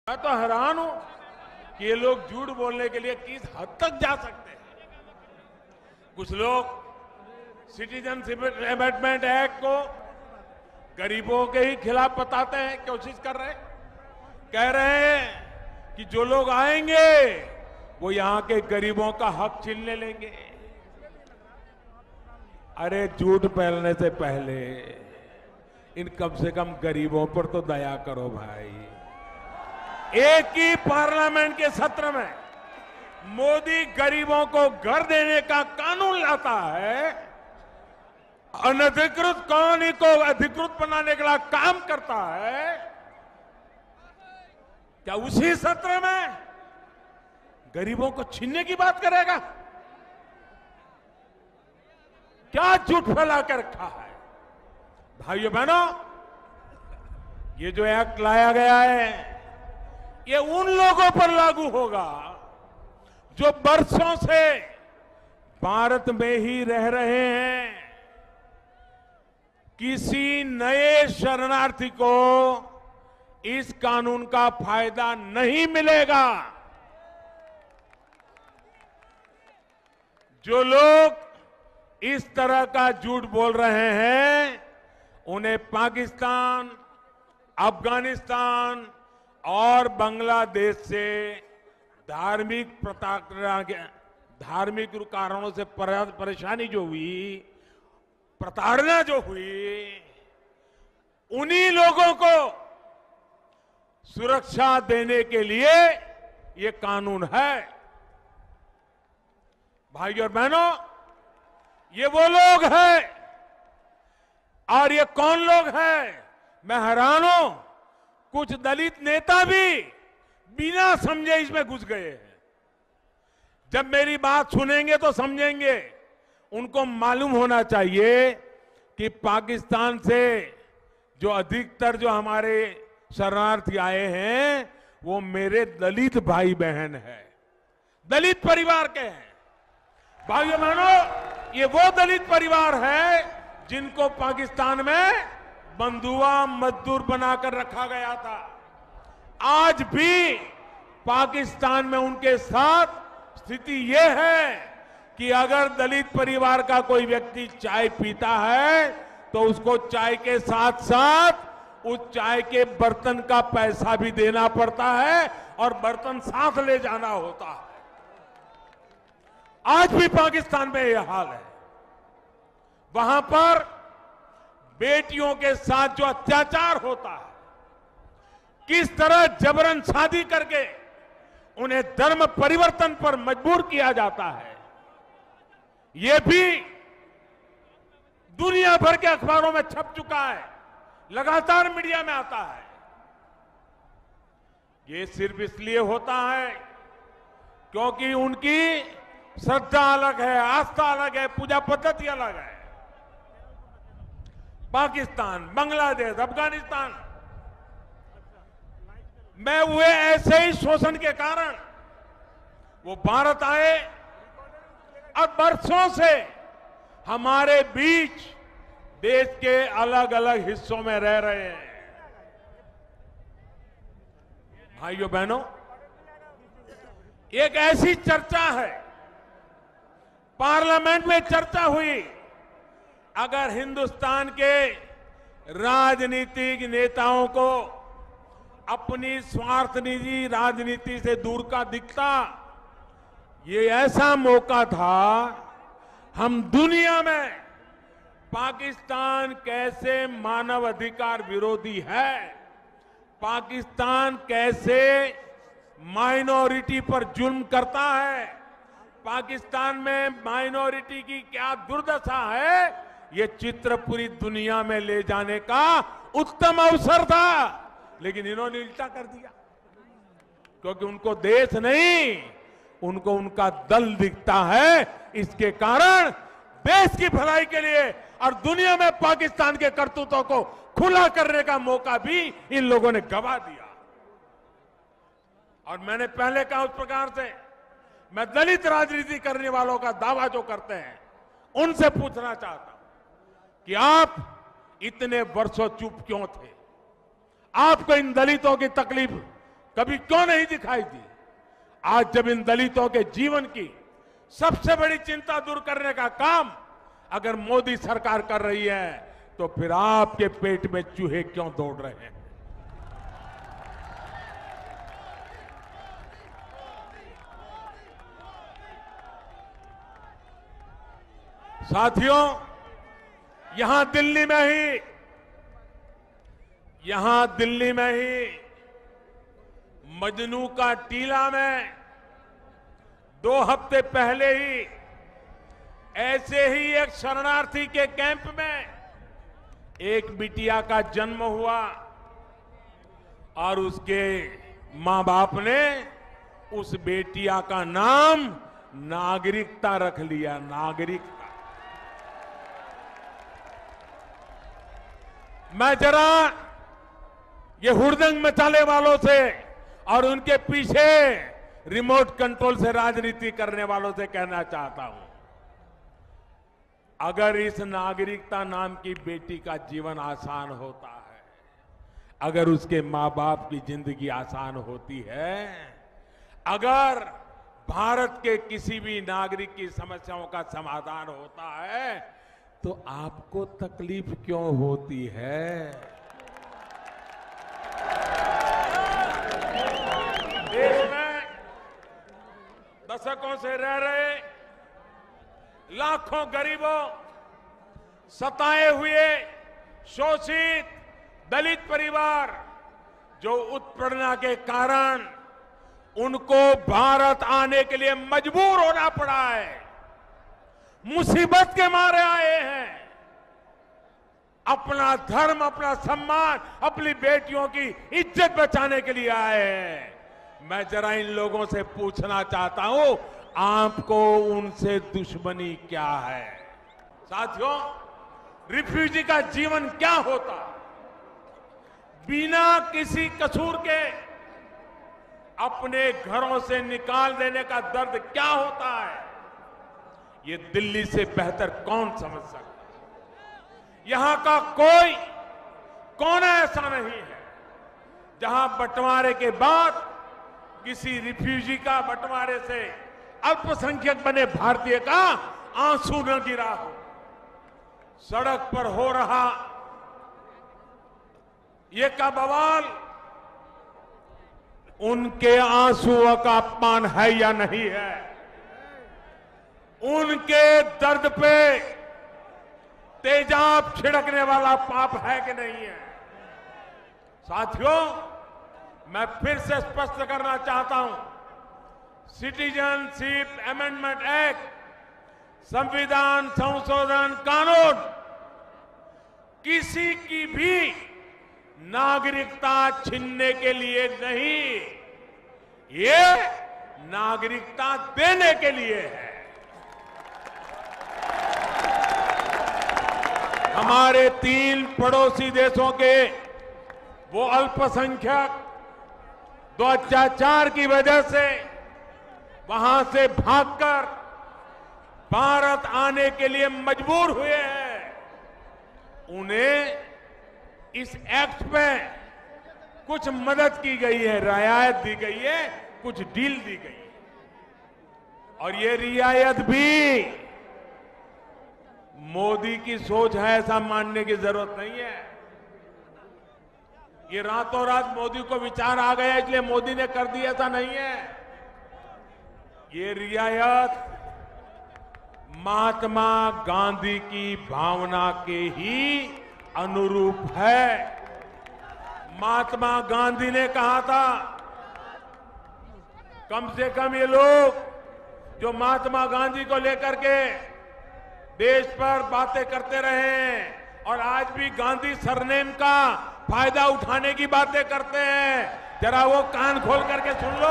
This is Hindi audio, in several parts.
मैं तो हैरान हूं कि ये लोग झूठ बोलने के लिए किस हद तक जा सकते हैं। कुछ लोग सिटीजनशिप अमेंडमेंट एक्ट को गरीबों के ही खिलाफ बताते हैं, कोशिश कर रहे हैं, कह रहे हैं कि जो लोग आएंगे वो यहां के गरीबों का हक छीन लेंगे। अरे झूठ फैलने से पहले इन कम से कम गरीबों पर तो दया करो भाई। एक ही पार्लियामेंट के सत्र में मोदी गरीबों को घर देने का कानून लाता है, अनधिकृत कॉलोनी को अधिकृत बनाने के लिए काम करता है। क्या उसी सत्र में गरीबों को छीनने की बात करेगा? क्या झूठ फैला कर रखा है। भाइयों बहनों, ये जो एक्ट लाया गया है ये उन लोगों पर लागू होगा जो बरसों से भारत में ही रह रहे हैं। किसी नए शरणार्थी को इस कानून का फायदा नहीं मिलेगा। जो लोग इस तरह का झूठ बोल रहे हैं उन्हें पाकिस्तान, अफगानिस्तान और बांग्लादेश से धार्मिक कारणों से परेशानी जो हुई, प्रताड़ना जो हुई, उन्हीं लोगों को सुरक्षा देने के लिए ये कानून है। भाइयों और बहनों, ये वो लोग हैं। और ये कौन लोग हैं? मैं हैरान हूं, कुछ दलित नेता भी बिना समझे इसमें घुस गए हैं। जब मेरी बात सुनेंगे तो समझेंगे। उनको मालूम होना चाहिए कि पाकिस्तान से जो अधिकतर जो हमारे शरणार्थी आए हैं वो मेरे दलित भाई बहन हैं, दलित परिवार के हैं। भाइयों बहनों, ये वो दलित परिवार है जिनको पाकिस्तान में बंधुआ मजदूर बनाकर रखा गया था। आज भी पाकिस्तान में उनके साथ स्थिति यह है कि अगर दलित परिवार का कोई व्यक्ति चाय पीता है तो उसको चाय के साथ साथ उस चाय के बर्तन का पैसा भी देना पड़ता है और बर्तन साथ ले जाना होता है। आज भी पाकिस्तान में यह हाल है। वहां पर बेटियों के साथ जो अत्याचार होता है, किस तरह जबरन शादी करके उन्हें धर्म परिवर्तन पर मजबूर किया जाता है, यह भी दुनिया भर के अखबारों में छप चुका है, लगातार मीडिया में आता है। ये सिर्फ इसलिए होता है क्योंकि उनकी श्रद्धा अलग है, आस्था अलग है, पूजा पद्धति अलग है। पाकिस्तान, बांग्लादेश, अफगानिस्तान में हुए ऐसे ही शोषण के कारण वो भारत आए और बरसों से हमारे बीच देश के अलग अलग हिस्सों में रह रहे हैं। भाइयों बहनों, एक ऐसी चर्चा है, पार्लियामेंट में चर्चा हुई, अगर हिंदुस्तान के राजनीतिक नेताओं को अपनी स्वार्थ निजी राजनीति से दूर का दिखता, ये ऐसा मौका था हम दुनिया में पाकिस्तान कैसे मानव अधिकार विरोधी है, पाकिस्तान कैसे माइनॉरिटी पर जुल्म करता है, पाकिस्तान में माइनॉरिटी की क्या दुर्दशा है, ये चित्र पूरी दुनिया में ले जाने का उत्तम अवसर था। लेकिन इन्होंने उल्टा कर दिया, क्योंकि उनको देश नहीं, उनको उनका दल दिखता है। इसके कारण देश की भलाई के लिए और दुनिया में पाकिस्तान के करतूतों को खुला करने का मौका भी इन लोगों ने गंवा दिया। और मैंने पहले कहा उस प्रकार से मैं दलित राजनीति करने वालों का दावा जो करते हैं उनसे पूछना चाहता हूं कि आप इतने वर्षों चुप क्यों थे? आपको इन दलितों की तकलीफ कभी क्यों नहीं दिखाई दी? आज जब इन दलितों के जीवन की सबसे बड़ी चिंता दूर करने का काम अगर मोदी सरकार कर रही है, तो फिर आपके पेट में चूहे क्यों दौड़ रहे हैं? साथियों, यहां दिल्ली में ही मजनू का टीला में 2 हफ्ते पहले ही ऐसे ही एक शरणार्थी के कैंप में एक बिटिया का जन्म हुआ और उसके मां बाप ने उस बेटिया का नाम नागरिकता रख लिया। नागरिकता। मैं जरा ये हुड़दंग मचाने वालों से और उनके पीछे रिमोट कंट्रोल से राजनीति करने वालों से कहना चाहता हूं, अगर इस नागरिकता नाम की बेटी का जीवन आसान होता है, अगर उसके मां बाप की जिंदगी आसान होती है, अगर भारत के किसी भी नागरिक की समस्याओं का समाधान होता है, तो आपको तकलीफ क्यों होती है? देश में दशकों से रह रहे लाखों गरीबों, सताए हुए शोषित दलित परिवार, जो उत्पीड़न के कारण उनको भारत आने के लिए मजबूर होना पड़ा है, मुसीबत के मारे आए हैं, अपना धर्म, अपना सम्मान, अपनी बेटियों की इज्जत बचाने के लिए आए हैं। मैं जरा इन लोगों से पूछना चाहता हूं, आपको उनसे दुश्मनी क्या है? साथियों, रिफ्यूजी का जीवन क्या होता? बिना किसी कसूर के अपने घरों से निकाल देने का दर्द क्या होता है, ये दिल्ली से बेहतर कौन समझ सकता है? यहां का कोई कोना ऐसा नहीं है जहां बंटवारे के बाद किसी रिफ्यूजी का बंटवारे से अल्पसंख्यक बने भारतीय का आंसू न गिरा हो। सड़क पर हो रहा ये का बवाल उनके आंसुओं का अपमान है या नहीं है? उनके दर्द पे तेजाब छिड़कने वाला पाप है कि नहीं है? साथियों, मैं फिर से स्पष्ट करना चाहता हूं, सिटीजनशिप अमेंडमेंट एक्ट, संविधान संशोधन कानून किसी की भी नागरिकता छीनने के लिए नहीं, ये नागरिकता देने के लिए है। हमारे 3 पड़ोसी देशों के वो अल्पसंख्यक दो अत्याचार की वजह से वहां से भागकर भारत आने के लिए मजबूर हुए हैं, उन्हें इस एक्ट में कुछ मदद की गई है, रियायत दी गई है, कुछ डील दी गई है। और ये रियायत भी मोदी की सोच है ऐसा मानने की जरूरत नहीं है। ये रातों रात मोदी को विचार आ गया इसलिए मोदी ने कर दिया, ऐसा नहीं है। ये रियायत महात्मा गांधी की भावना के ही अनुरूप है। महात्मा गांधी ने कहा था, कम से कम ये लोग जो महात्मा गांधी को लेकर के देश पर बातें करते रहे और आज भी गांधी सरनेम का फायदा उठाने की बातें करते हैं, जरा वो कान खोल करके सुन लो।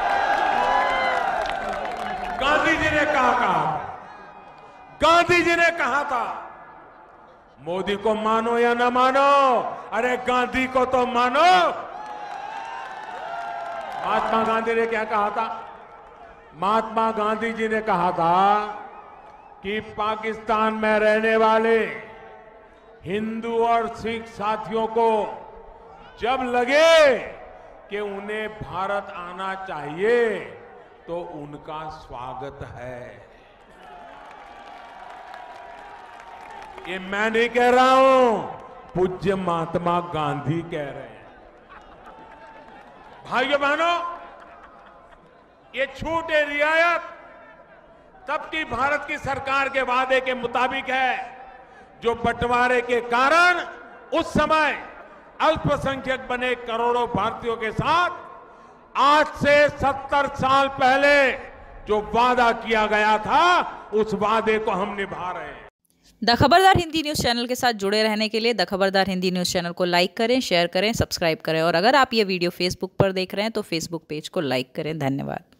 गांधी जी ने कहा गांधी जी ने कहा था, मोदी को मानो या ना मानो, अरे गांधी को तो मानो। महात्मा गांधी ने क्या कहा था? महात्मा गांधी जी ने कहा था कि पाकिस्तान में रहने वाले हिंदू और सिख साथियों को जब लगे कि उन्हें भारत आना चाहिए तो उनका स्वागत है। ये मैं नहीं कह रहा हूं, पूज्य महात्मा गांधी कह रहे हैं। भाइयों बहनों, ये छूट ये रियायत तब की भारत की सरकार के वादे के मुताबिक है, जो बंटवारे के कारण उस समय अल्पसंख्यक बने करोड़ों भारतीयों के साथ आज से 70 साल पहले जो वादा किया गया था, उस वादे को हम निभा रहे हैं। The Khabardar Hindi news channel के साथ जुड़े रहने के लिए the Khabardar Hindi news channel को लाइक करें, शेयर करें, सब्सक्राइब करें और अगर आप ये वीडियो फेसबुक पर देख रहे हैं तो फेसबुक पेज को लाइक करें। धन्यवाद।